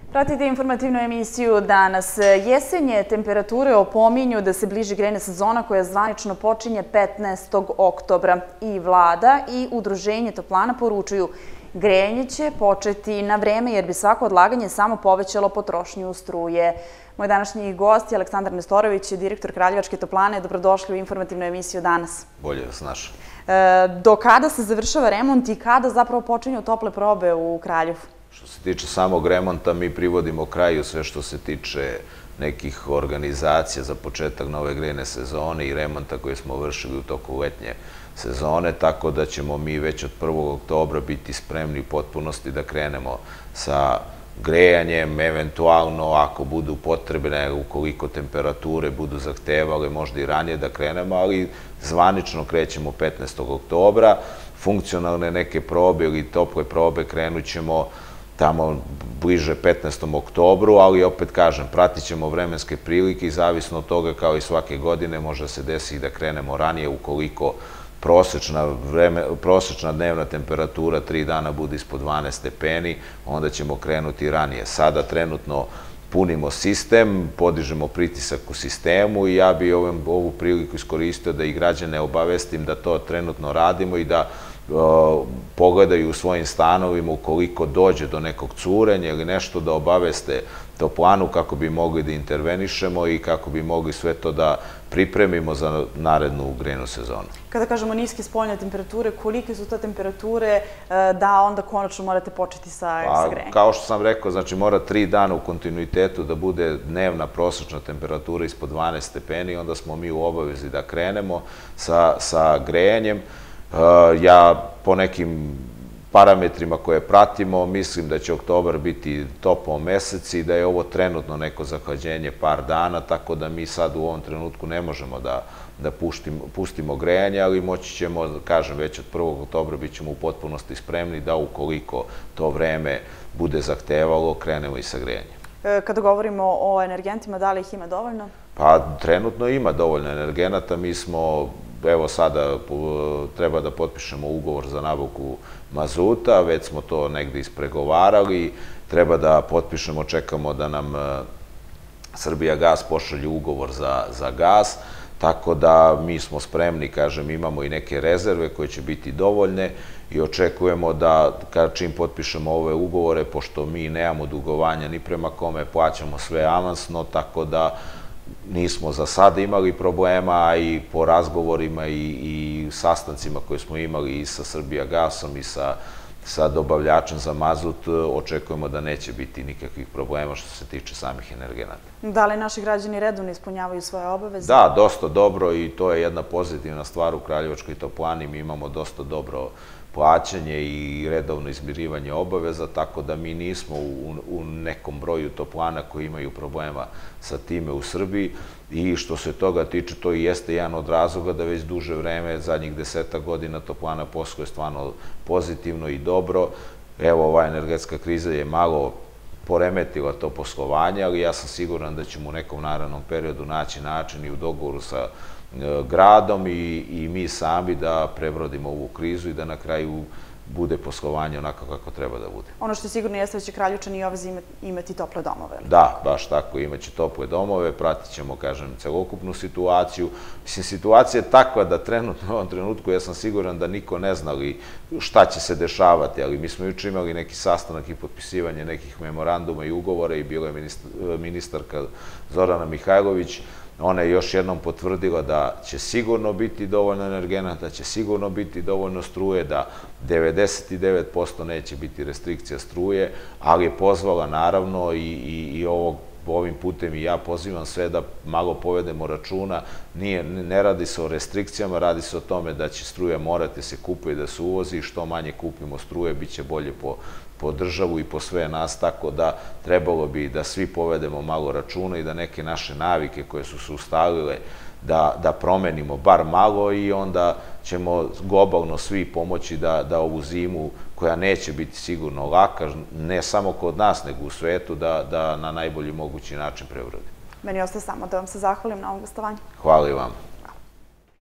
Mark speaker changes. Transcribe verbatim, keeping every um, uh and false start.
Speaker 1: Pratite informativnu emisiju danas. Jesenje temperature opominju da se bliži grejna sezona koja zvanično počinje petnaestog oktobra. I vlada i udruženje toplana poručuju grejanje će početi na vreme jer bi svako odlaganje samo povećalo potrošnju struje. Moj današnji gost je Aleksandar Nestorović, direktor Kraljevačke toplane. Dobrodošli u informativnu emisiju danas.
Speaker 2: Bolje vas našao.
Speaker 1: Do kada se završava remont i kada zapravo počinju tople probe u Kraljevu?
Speaker 2: Što se tiče samog remonta, mi privodimo kraju sve što se tiče nekih organizacija za početak nove grejne sezone i remonta koje smo vršili u toku letnje sezone, tako da ćemo mi već od prvog oktobra biti spremni u potpunosti da krenemo sa grejanjem, eventualno ako budu potrebne, ukoliko temperature budu zahtevale, možda i ranije da krenemo, ali zvanično krećemo petnaestog oktobra. Funkcionalne neke probe ili tople probe krenut ćemo tamo bliže petnaestom oktobru, ali opet kažem, pratit ćemo vremenske prilike i zavisno od toga, kao i svake godine, može se desiti da krenemo ranije ukoliko prosečna dnevna temperatura tri dana bude ispod dvanaest stepeni, onda ćemo krenuti ranije. Sada trenutno punimo sistem, podižemo pritisak u sistemu i ja bi ovu priliku iskoristio da i građane obavestim da to trenutno radimo i da pogledaju u svojim stanovima ukoliko dođe do nekog curenja ili nešto da obaveste toplanu kako bi mogli da intervenišemo i kako bi mogli sve to da pripremimo za narednu grejnu sezonu.
Speaker 1: Kada kažemo niske spoljne temperature, kolike su to temperature da onda konačno morate početi sa grejanjem?
Speaker 2: Kao što sam rekao, znači mora tri dana u kontinuitetu da bude dnevna prosečna temperatura ispod dvanaest stepeni, onda smo mi u obavezi da krenemo sa grejanjem. Ja po nekim parametrima koje pratimo mislim da će oktobar biti topao mesec i da je ovo trenutno neko zahlađenje par dana, tako da mi sad u ovom trenutku ne možemo da pustimo grejanje, ali moći ćemo, kažem, već od prvog oktobra bit ćemo u potpunosti spremni da ukoliko to vreme bude zahtevalo, krenemo i sa grejanjem.
Speaker 1: Kada govorimo o energentima, da li ih ima dovoljno?
Speaker 2: Pa trenutno ima dovoljno energenata, mi smo evo sada treba da potpišemo ugovor za nabavku mazuta, već smo to negde ispregovarali, treba da potpišemo, čekamo da nam Srbijagas pošalje ugovor za gas, tako da mi smo spremni, kažem, imamo i neke rezerve koje će biti dovoljne i očekujemo da čim potpišemo ove ugovore, pošto mi nemamo dugovanja ni prema kome, plaćamo sve avansno, tako da nismo za sada imali problema, a i po razgovorima i sastancima koje smo imali i sa Srbijagasom i sa dobavljačem za mazut, očekujemo da neće biti nikakvih problema što se tiče samih energenata.
Speaker 1: Da li naši građani redovno ispunjavaju svoje obaveze?
Speaker 2: Da, dosta dobro i to je jedna pozitivna stvar u Kraljevačkoj toplani. Mi imamo dosta dobro plaćanje i redovno izmirivanje obaveza, tako da mi nismo u nekom broju toplana koji imaju problema sa time u Srbiji i što se toga tiče, to i jeste jedan od razloga da već duže vreme, zadnjih deseta godina, toplana posluje stvarno pozitivno i dobro. Evo, ova energetska kriza je malo poremetila to poslovanje, ali ja sam siguran da ćemo u nekom narednom periodu naći način i u dogovoru sa gradom i mi sami da prebrodimo ovu krizu i da na kraju bude poslovanje onako kako treba da bude.
Speaker 1: Ono što je sigurno jeste da će Kraljevčani i ove zime imati tople domove.
Speaker 2: Da, baš tako, imaće tople domove, pratit ćemo, kažem, celokupnu situaciju. Mislim, situacija je takva da trenutno u ovom trenutku, ja sam siguran da niko ne zna šta će se dešavati, ali mi smo juče imali neki sastanak i potpisivanje nekih memoranduma i ugovora i bila je ministarka Zorana Mihajlović. Ona je još jednom potvrdila da će sigurno biti dovoljno energenata, da će sigurno biti dovoljno struje, da devedeset devet posto neće biti restrikcija struje, ali je pozvala naravno i ovim putem i ja pozivam sve da malo povedemo računa. Ne radi se o restrikcijama, radi se o tome da će struja morati se kupiti i da se uvozi i što manje kupimo struje, bit će bolje po državu i po sve nas, tako da trebalo bi da svi povedemo malo računa i da neke naše navike koje su se ustalile da promenimo bar malo i onda ćemo globalno svi pomoći da ovu zimu, koja neće biti sigurno laka, ne samo kod nas nego u svetu, da na najbolji mogući način prebrodimo.
Speaker 1: Meni ostaje samo da vam se zahvalim na ovom gostovanju.
Speaker 2: Hvala i vam.